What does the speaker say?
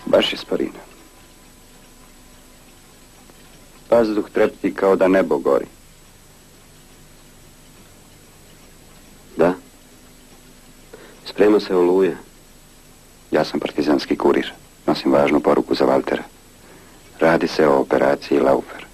Baš je Sparina. Vazduh trepti kao da nebo gori. Da? Sprema se Oluja. Ja sam partizanski kurir. Nosim važnu poruku za Valtera. Radi se o operaciji Laufer.